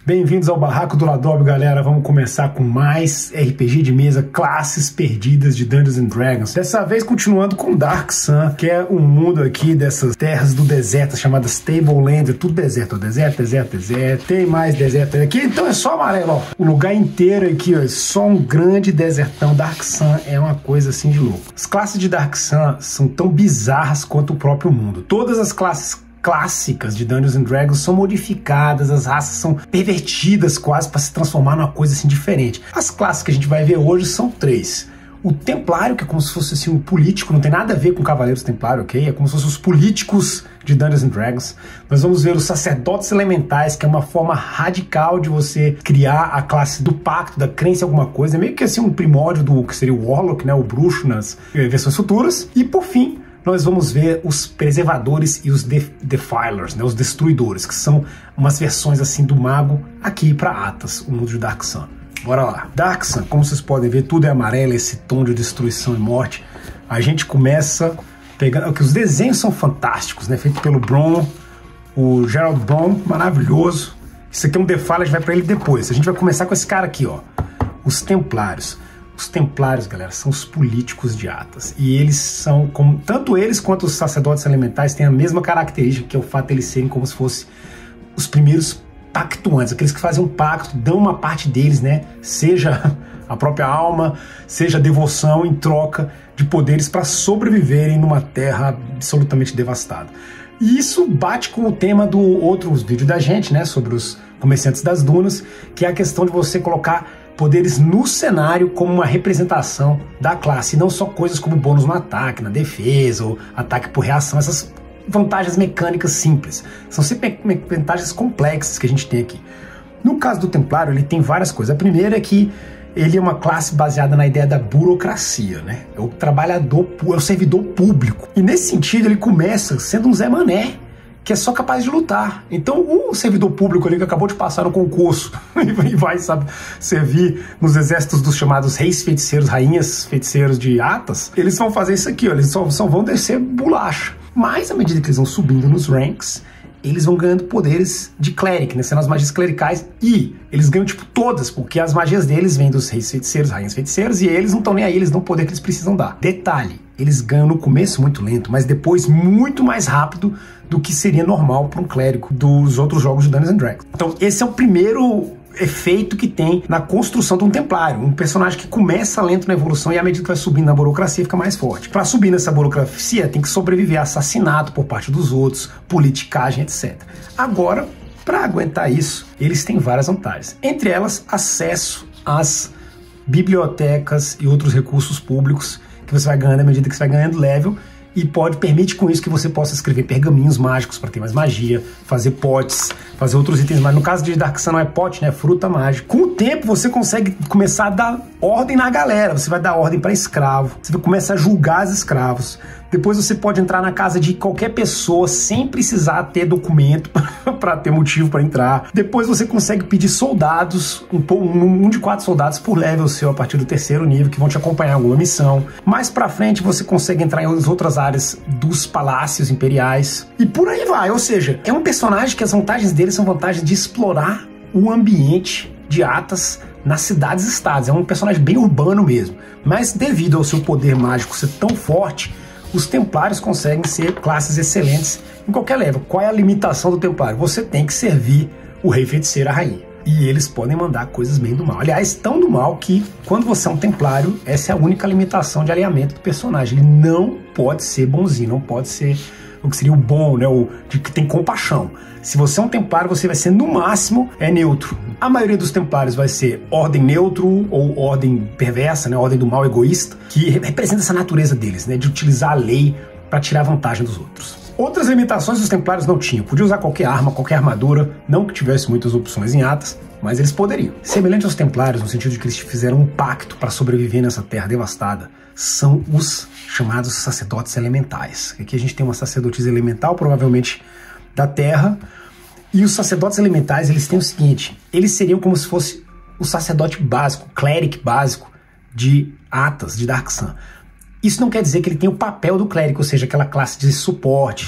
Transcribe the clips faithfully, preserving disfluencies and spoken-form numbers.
Bem-vindos ao Barraco do Ladob, galera. Vamos começar com mais R P G de mesa, classes perdidas de Dungeons and Dragons. Dessa vez continuando com Dark Sun, que é um mundo aqui dessas terras do deserto chamadas Tableland. Tudo deserto, deserto, deserto, deserto. Tem mais deserto aqui, então é só amarelo, ó. O lugar inteiro aqui, ó, é só um grande desertão. Dark Sun é uma coisa assim de louco. As classes de Dark Sun são tão bizarras quanto o próprio mundo. Todas as classes clássicas de Dungeons and Dragons são modificadas, as raças são pervertidas quase para se transformar numa coisa assim diferente. As classes que a gente vai ver hoje são três. O Templário, que é como se fosse assim, um político, não tem nada a ver com Cavaleiros Templário, ok? É como se fossem os políticos de Dungeons and Dragons. Nós vamos ver os Sacerdotes Elementais, que é uma forma radical de você criar a classe do pacto, da crença em alguma coisa. É meio que assim um primórdio do que seria o Warlock, né? O bruxo nas versões futuras. E por fim, nós vamos ver os Preservadores e os Def Defilers, né, os Destruidores, que são umas versões assim do mago aqui para Atas, o mundo de Dark Sun. Bora lá. Dark Sun, como vocês podem ver, tudo é amarelo, esse tom de destruição e morte. A gente começa pegando... Os desenhos são fantásticos, né, feito pelo Bron, o Gerald Bron, maravilhoso. Isso aqui é um Defiler, a gente vai para ele depois. A gente vai começar com esse cara aqui, ó, os Templários. Os Templários, galera, são os políticos de Atas. E eles são, como tanto eles quanto os Sacerdotes Elementais têm a mesma característica, que é o fato de eles serem como se fossem os primeiros pactuantes, aqueles que fazem um pacto, dão uma parte deles, né? Seja a própria alma, seja a devoção em troca de poderes para sobreviverem numa terra absolutamente devastada. E isso bate com o tema do outro vídeo da gente, né? Sobre os comerciantes das dunas, que é a questão de você colocar poderes no cenário como uma representação da classe, e não só coisas como bônus no ataque, na defesa, ou ataque por reação, essas vantagens mecânicas simples. São sempre vantagens complexas que a gente tem aqui. No caso do Templário, ele tem várias coisas. A primeira é que ele é uma classe baseada na ideia da burocracia, né? É o trabalhador, é o servidor público. E nesse sentido ele começa sendo um Zé Mané, que é só capaz de lutar. Então o servidor público ali que acabou de passar no concurso e vai, sabe, servir nos exércitos dos chamados reis feiticeiros, rainhas feiticeiros de Atas, eles vão fazer isso aqui, ó, eles só, só vão descer bolacha. Mas à medida que eles vão subindo nos ranks, eles vão ganhando poderes de cleric, né, sendo as magias clericais, e eles ganham tipo todas, porque as magias deles vêm dos reis feiticeiros, rainhas feiticeiras, e eles não estão nem aí, eles dão o poder que eles precisam dar. Detalhe, eles ganham no começo muito lento, mas depois muito mais rápido do que seria normal para um clérigo dos outros jogos de Dungeons and Dragons. Então esse é o primeiro efeito que tem na construção de um templário, um personagem que começa lento na evolução e à medida que vai subindo na burocracia fica mais forte. Para subir nessa burocracia tem que sobreviver a assassinato por parte dos outros, politicagem, etcétera. Agora, para aguentar isso, eles têm várias vantagens. Entre elas, acesso às bibliotecas e outros recursos públicos que você vai ganhando à medida que você vai ganhando level, e pode permite com isso que você possa escrever pergaminhos mágicos para ter mais magia, fazer potes, fazer outros itens, mas no caso de Dark Sun não é pote, né? É fruta mágica. Com o tempo você consegue começar a dar ordem na galera, você vai dar ordem para escravo, você vai começar a julgar os escravos. Depois você pode entrar na casa de qualquer pessoa sem precisar ter documento para ter motivo para entrar. Depois você consegue pedir soldados, um, um, um de quatro soldados por level seu a partir do terceiro nível, que vão te acompanhar em alguma missão. Mais pra frente você consegue entrar em outras áreas dos palácios imperiais. E por aí vai, ou seja, é um personagem que as vantagens dele são vantagens de explorar o ambiente de Atas nas cidades-estados. É um personagem bem urbano mesmo. Mas devido ao seu poder mágico ser tão forte, os Templários conseguem ser classes excelentes em qualquer level. Qual é a limitação do Templário? Você tem que servir o rei feiticeiro, a rainha. E eles podem mandar coisas bem do mal. Aliás, tão do mal que quando você é um Templário, essa é a única limitação de alinhamento do personagem. Ele não pode ser bonzinho, não pode ser o que seria o bom, né? O de que tem compaixão. Se você é um Templário, você vai ser no máximo é neutro. A maioria dos Templários vai ser ordem neutro ou ordem perversa, né? Ordem do mal egoísta, que representa essa natureza deles, né? De utilizar a lei para tirar vantagem dos outros. Outras limitações os Templários não tinham. Podia usar qualquer arma, qualquer armadura, não que tivesse muitas opções em Atas, mas eles poderiam. Semelhante aos Templários, no sentido de que eles fizeram um pacto para sobreviver nessa terra devastada, são os chamados Sacerdotes Elementais. Aqui a gente tem uma sacerdotisa elemental, provavelmente da terra, e os Sacerdotes Elementais, eles têm o seguinte, eles seriam como se fosse o sacerdote básico, o cleric básico de Atas, de Dark Sun. Isso não quer dizer que ele tem o papel do clérigo, ou seja, aquela classe de suporte,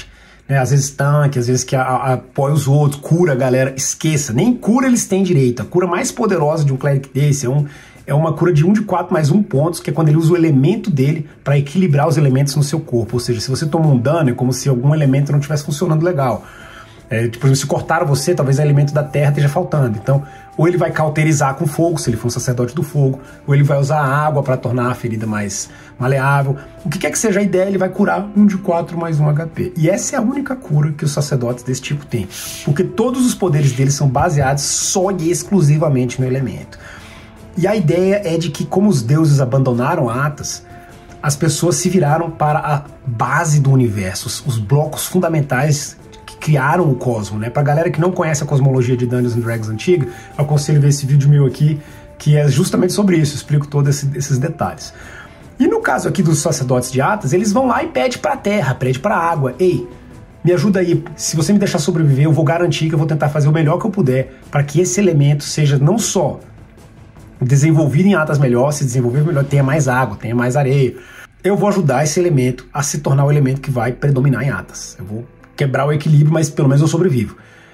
né? Às vezes tanque, às vezes que a, a, apoia os outros, cura a galera. Esqueça, nem cura eles têm direito. A cura mais poderosa de um cleric desse é, um, é uma cura de um de quatro mais um pontos, que é quando ele usa o elemento dele para equilibrar os elementos no seu corpo. Ou seja, se você toma um dano, é como se algum elemento não estivesse funcionando legal. É, tipo, por exemplo, se cortaram você, talvez o elemento da terra esteja faltando. Então, ou ele vai cauterizar com fogo, se ele for um sacerdote do fogo, ou ele vai usar a água para tornar a ferida mais maleável. O que quer que seja a ideia, ele vai curar um de quatro mais um H P. E essa é a única cura que os sacerdotes desse tipo têm. Porque todos os poderes deles são baseados só e exclusivamente no elemento. E a ideia é de que, como os deuses abandonaram Athas, as pessoas se viraram para a base do universo, os, os blocos fundamentais criaram o cosmo, né? Pra galera que não conhece a cosmologia de Dungeons and Dragons antiga, eu aconselho ver esse vídeo meu aqui, que é justamente sobre isso, eu explico todos esse, esses detalhes. E no caso aqui dos sacerdotes de Athas, eles vão lá e pedem pra terra, pedem pra água, ei, me ajuda aí, se você me deixar sobreviver, eu vou garantir que eu vou tentar fazer o melhor que eu puder, para que esse elemento seja não só desenvolvido em Athas melhor, se desenvolver melhor, tenha mais água, tenha mais areia. Eu vou ajudar esse elemento a se tornar o elemento que vai predominar em Athas. Eu vou quebrar o equilíbrio, mas pelo menos eu sobrevivo.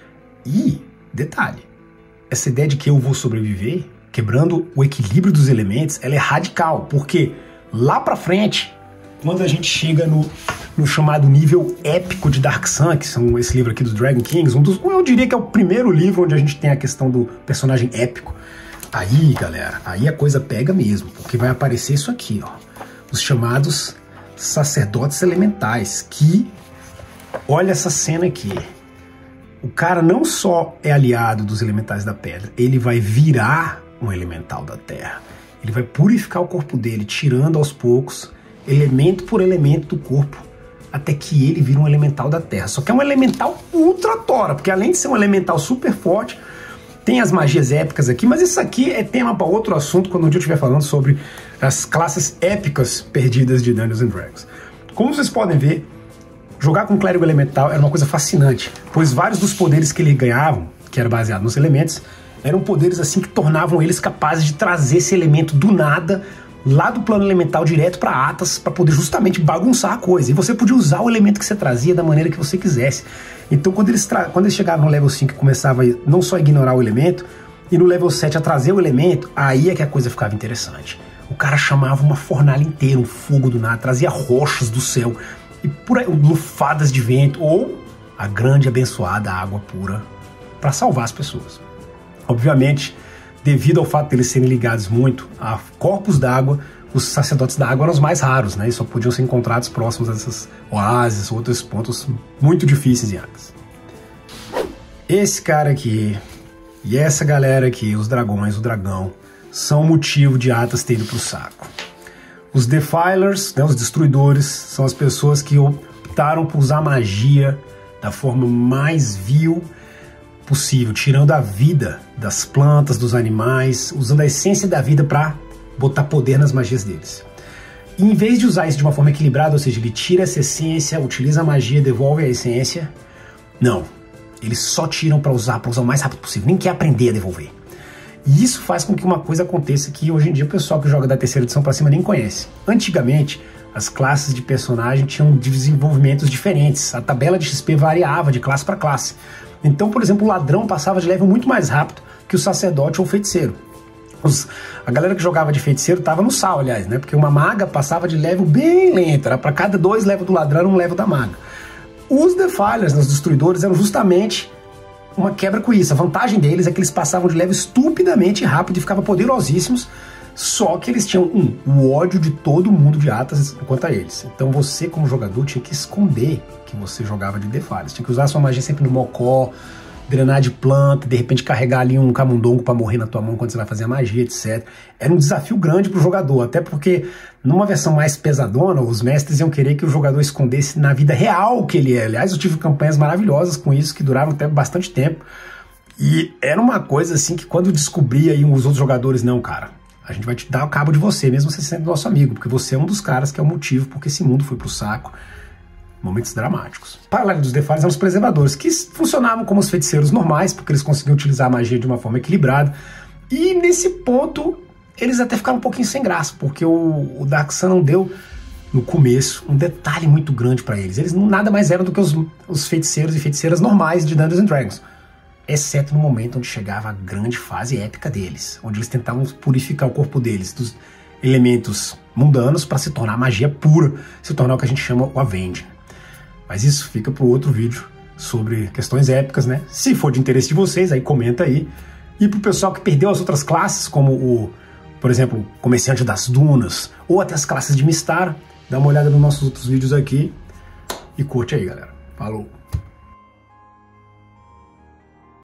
E, detalhe, essa ideia de que eu vou sobreviver, quebrando o equilíbrio dos elementos, ela é radical, porque lá pra frente, quando a gente chega no, no chamado nível épico de Dark Sun, que são esse livro aqui dos Dragon Kings, um dos, eu diria que é o primeiro livro onde a gente tem a questão do personagem épico. Aí, galera, aí a coisa pega mesmo, porque vai aparecer isso aqui, ó, os chamados sacerdotes elementais, que olha essa cena aqui. O cara não só é aliado dos elementais da pedra, ele vai virar um elemental da terra. Ele vai purificar o corpo dele, tirando aos poucos, elemento por elemento do corpo, até que ele vira um elemental da terra. Só que é um elemental ultra tora, porque além de ser um elemental super forte, tem as magias épicas aqui, mas isso aqui é tema para outro assunto, quando um dia eu estiver falando sobre as classes épicas perdidas de Dungeons and Dragons. Como vocês podem ver, jogar com clérigo elemental era uma coisa fascinante, pois vários dos poderes que eles ganhavam, que era baseado nos elementos, eram poderes assim que tornavam eles capazes de trazer esse elemento do nada, lá do plano elemental direto para Athas, para poder justamente bagunçar a coisa. E você podia usar o elemento que você trazia da maneira que você quisesse. Então quando eles, quando eles chegaram no level cinco e começava a não só ignorar o elemento, e no level sete a trazer o elemento, aí é que a coisa ficava interessante. O cara chamava uma fornalha inteira, um fogo do nada, trazia rochas do céu, e por aí, lufadas de vento, ou a grande abençoada água pura, para salvar as pessoas. Obviamente, devido ao fato de eles serem ligados muito a corpos d'água, os sacerdotes da água eram os mais raros, né? E só podiam ser encontrados próximos dessas oásis, outros pontos muito difíceis em Athas. Esse cara aqui e essa galera aqui, os dragões, o dragão, são o motivo de Athas ter ido pro saco. Os Defilers, né, os destruidores, são as pessoas que optaram por usar magia da forma mais vil possível, tirando a vida das plantas, dos animais, usando a essência da vida para botar poder nas magias deles. E em vez de usar isso de uma forma equilibrada, ou seja, ele tira essa essência, utiliza a magia, devolve a essência, não. Eles só tiram para usar, para usar o mais rápido possível, nem quer aprender a devolver. E isso faz com que uma coisa aconteça que hoje em dia o pessoal que joga da terceira edição para cima nem conhece. Antigamente, as classes de personagem tinham desenvolvimentos diferentes, a tabela de X P variava de classe para classe. Então, por exemplo, o ladrão passava de level muito mais rápido que o sacerdote ou o feiticeiro. Os, a galera que jogava de feiticeiro estava no sal, aliás, né? Porque uma maga passava de level bem lento, era para cada dois levels do ladrão, um level da maga. Os Defilers, os destruidores, eram justamente uma quebra com isso. A vantagem deles é que eles passavam de level estupidamente rápido e ficavam poderosíssimos, só que eles tinham, um, o ódio de todo mundo de Athas quanto a eles. Então você, como jogador, tinha que esconder que você jogava de Defilers. Tinha que usar sua magia sempre no mocó, drenar de planta, de repente carregar ali um camundongo para morrer na tua mão quando você vai fazer a magia, etcétera. Era um desafio grande pro jogador, até porque numa versão mais pesadona, os mestres iam querer que o jogador escondesse na vida real o que ele é. Aliás, eu tive campanhas maravilhosas com isso, que duraram até bastante tempo. E era uma coisa assim que quando eu descobria aí os outros jogadores, não, cara, a gente vai te dar o cabo de você, mesmo você sendo nosso amigo, porque você é um dos caras que é o motivo porque esse mundo foi pro saco. Momentos dramáticos. Paralelo dos Defilers eram os preservadores, que funcionavam como os feiticeiros normais, porque eles conseguiam utilizar a magia de uma forma equilibrada. E nesse ponto, eles até ficaram um pouquinho sem graça, porque o, o Dark Sun não deu no começo, um detalhe muito grande para eles. Eles não nada mais eram do que os, os feiticeiros e feiticeiras normais de Dungeons and Dragons, exceto no momento onde chegava a grande fase épica deles, onde eles tentavam purificar o corpo deles dos elementos mundanos para se tornar magia pura, se tornar o que a gente chama o Avenging. Mas isso fica para outro vídeo sobre questões épicas, né? Se for de interesse de vocês, aí comenta aí. E pro pessoal que perdeu as outras classes, como o, por exemplo, Comerciante das Dunas, ou até as classes de Mystara, dá uma olhada nos nossos outros vídeos aqui e curte aí, galera. Falou!